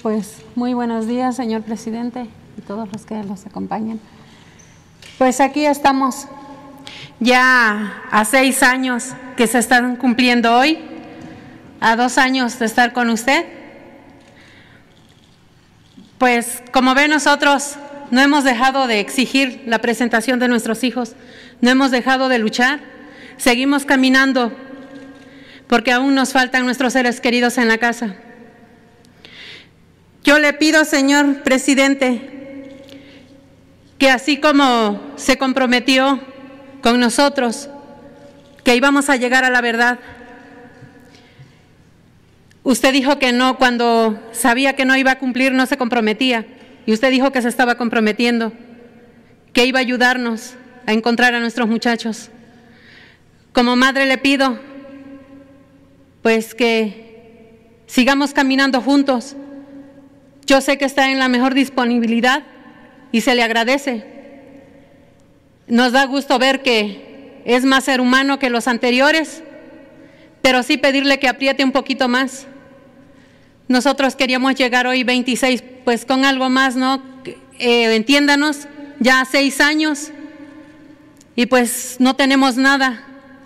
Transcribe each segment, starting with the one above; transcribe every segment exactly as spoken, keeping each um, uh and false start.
Pues muy buenos días, señor presidente, y todos los que los acompañan. Pues aquí estamos, ya a seis años que se están cumpliendo hoy, a dos años de estar con usted. Pues como ve, nosotros no hemos dejado de exigir la presentación de nuestros hijos, no hemos dejado de luchar, seguimos caminando porque aún nos faltan nuestros seres queridos en la casa. Yo le pido, señor presidente, que así como se comprometió con nosotros, que íbamos a llegar a la verdad. Usted dijo que no, cuando sabía que no iba a cumplir, no se comprometía. Y usted dijo que se estaba comprometiendo, que iba a ayudarnos a encontrar a nuestros muchachos. Como madre le pido, pues que sigamos caminando juntos. Yo sé que está en la mejor disponibilidad y se le agradece. Nos da gusto ver que es más ser humano que los anteriores, pero sí pedirle que apriete un poquito más. Nosotros queríamos llegar hoy veintiséis, pues con algo más, ¿no? Eh, entiéndanos, ya seis años y pues no tenemos nada.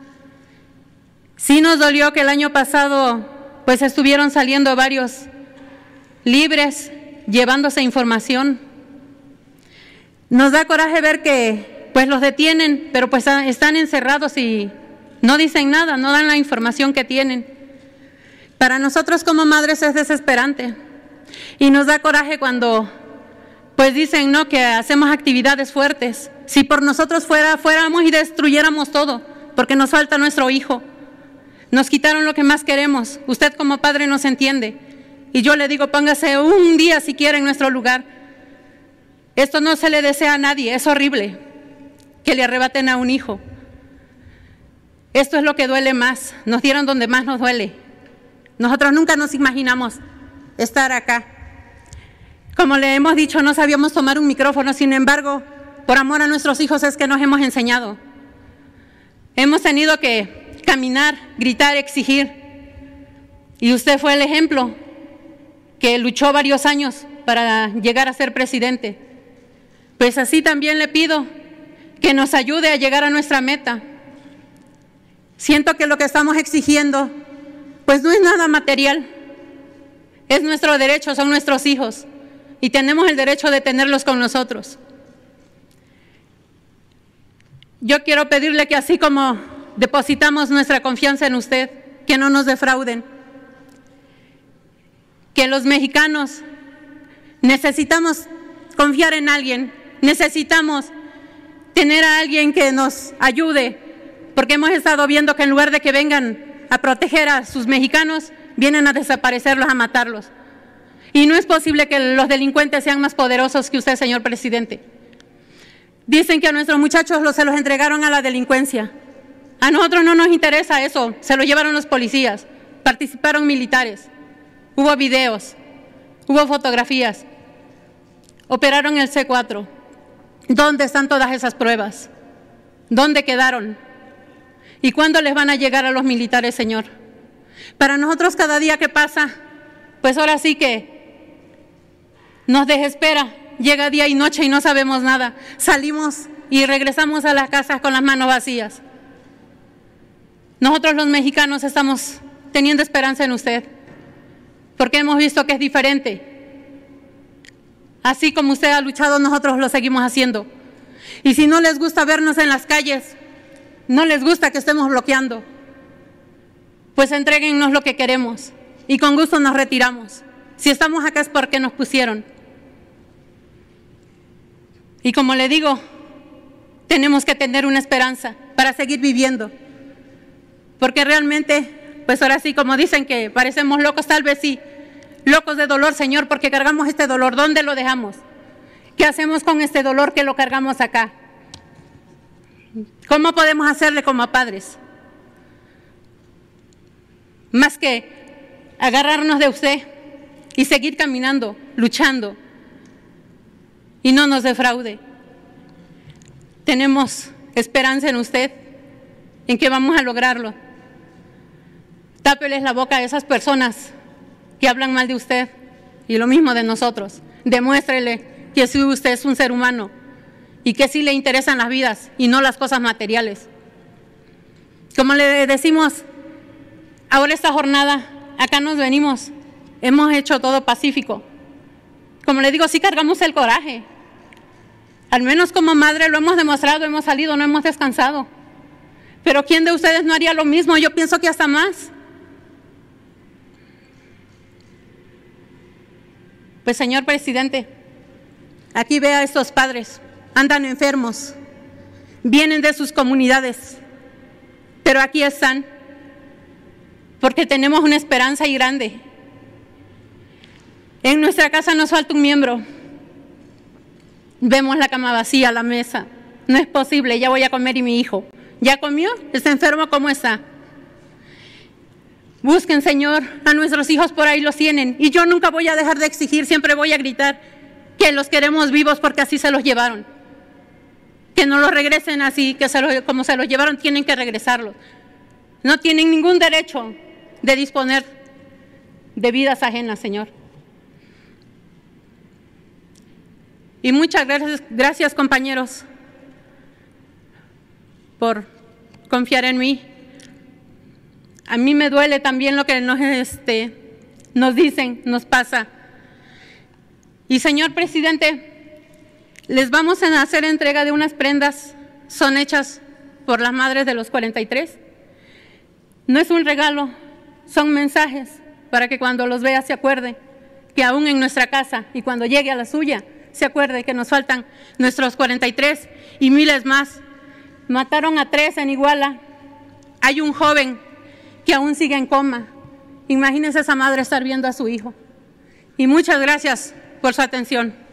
Sí nos dolió que el año pasado pues estuvieron saliendo varios libres, llevándose información. Nos da coraje ver que pues los detienen, pero pues están encerrados y no dicen nada, no dan la información que tienen. Para nosotros como madres es desesperante y nos da coraje cuando pues dicen no que hacemos actividades fuertes. Si por nosotros fuera, fuéramos y destruyéramos todo, porque nos falta nuestro hijo. Nos quitaron lo que más queremos. Usted como padre nos entiende. Y yo le digo, póngase un día si quiere en nuestro lugar. Esto no se le desea a nadie, es horrible que le arrebaten a un hijo. Esto es lo que duele más, nos dieron donde más nos duele. Nosotros nunca nos imaginamos estar acá. Como le hemos dicho, no sabíamos tomar un micrófono, sin embargo, por amor a nuestros hijos es que nos hemos enseñado. Hemos tenido que caminar, gritar, exigir. Y usted fue el ejemplo, que luchó varios años para llegar a ser presidente. Pues así también le pido que nos ayude a llegar a nuestra meta. Siento que lo que estamos exigiendo pues no es nada material, es nuestro derecho, son nuestros hijos y tenemos el derecho de tenerlos con nosotros. Yo quiero pedirle que así como depositamos nuestra confianza en usted, que no nos defrauden, que los mexicanos necesitamos confiar en alguien, necesitamos tener a alguien que nos ayude, porque hemos estado viendo que en lugar de que vengan a proteger a sus mexicanos, vienen a desaparecerlos, a matarlos. Y no es posible que los delincuentes sean más poderosos que usted, señor presidente. Dicen que a nuestros muchachos los, se los entregaron a la delincuencia. A nosotros no nos interesa eso, se lo llevaron los policías, participaron militares, hubo videos, hubo fotografías, operaron el C cuatro. ¿Dónde están todas esas pruebas? ¿Dónde quedaron? ¿Y cuándo les van a llegar a los militares, señor? Para nosotros cada día que pasa, pues ahora sí que nos desespera. Llega día y noche y no sabemos nada. Salimos y regresamos a las casas con las manos vacías. Nosotros los mexicanos estamos teniendo esperanza en usted, porque hemos visto que es diferente. Así como usted ha luchado, nosotros lo seguimos haciendo. Y si no les gusta vernos en las calles, no les gusta que estemos bloqueando, pues entréguennos lo que queremos y con gusto nos retiramos. Si estamos acá es porque nos pusieron. Y como le digo, tenemos que tener una esperanza para seguir viviendo, porque realmente, pues ahora sí, como dicen que parecemos locos, tal vez sí, locos de dolor, señor, porque cargamos este dolor. ¿Dónde lo dejamos? ¿Qué hacemos con este dolor que lo cargamos acá? ¿Cómo podemos hacerle como padres? Más que agarrarnos de usted y seguir caminando, luchando, y no nos defraude. Tenemos esperanza en usted, en que vamos a lograrlo. Tápeles la boca a esas personas que hablan mal de usted, Y lo mismo de nosotros. Demuéstrele que sí, usted es un ser humano y que sí le interesan las vidas y no las cosas materiales. Como le decimos, ahora esta jornada, acá nos venimos, hemos hecho todo pacífico. Como le digo, sí cargamos el coraje. Al menos como madre lo hemos demostrado, hemos salido, no hemos descansado. Pero ¿quién de ustedes no haría lo mismo? Yo pienso que hasta más. Pues señor presidente, aquí ve a estos padres, andan enfermos, vienen de sus comunidades, pero aquí están, porque tenemos una esperanza y grande. En nuestra casa nos falta un miembro. Vemos la cama vacía, la mesa. No es posible, ya voy a comer y mi hijo. ¿Ya comió? ¿Está enfermo? ¿Cómo está? Busquen, Señor, a nuestros hijos, por ahí los tienen. Y yo nunca voy a dejar de exigir, siempre voy a gritar que los queremos vivos porque así se los llevaron. Que no los regresen así, que se los, como se los llevaron, tienen que regresarlos. No tienen ningún derecho de disponer de vidas ajenas, Señor. Y muchas gracias, gracias compañeros, por confiar en mí. A mí me duele también lo que nos, este, nos dicen, nos pasa. Y señor presidente, les vamos a hacer entrega de unas prendas, son hechas por las madres de los cuarenta y tres. No es un regalo, son mensajes para que cuando los vea se acuerde que aún en nuestra casa y cuando llegue a la suya, se acuerde que nos faltan nuestros cuarenta y tres y miles más. Mataron a tres en Iguala. Hay un joven que aún sigue en coma. Imagínense esa madre estar viendo a su hijo. Y muchas gracias por su atención.